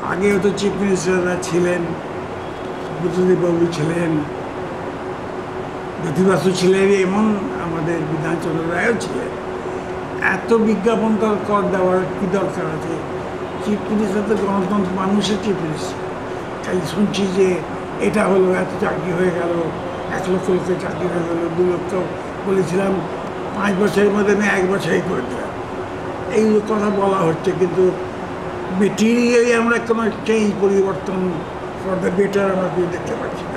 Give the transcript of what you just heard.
আগেও তো চিফ মিনিস্টাররা ছিলেন, বুদ্ধদেববাবু ছিলেন, জ্যোতিবাসু ছিলেন, এমন আমাদের বিধানচন্দ্র রায়ও ছিলেন। এত বিজ্ঞাপন কর দেওয়ার কী দরকার আছে? চিফ মিনিস্টার তো গণতন্ত্র, মানুষের চিফ মিনিস্টার। খালি শুনছি যে এটা হলো, এত চাকরি হয়ে গেল, 1 লক্ষ লোকের চাকরি হয়ে গেল, 2 লক্ষ বলেছিলাম 5 বছরের মধ্যে আমি 1 বছরেই করে দিলাম, এই কথা বলা হচ্ছে। কিন্তু মেটেরিয়ালি আমরা কোনো চেঞ্জ, পরিবর্তন ফর দ্য বেটার আমরা দেখতে পাচ্ছি।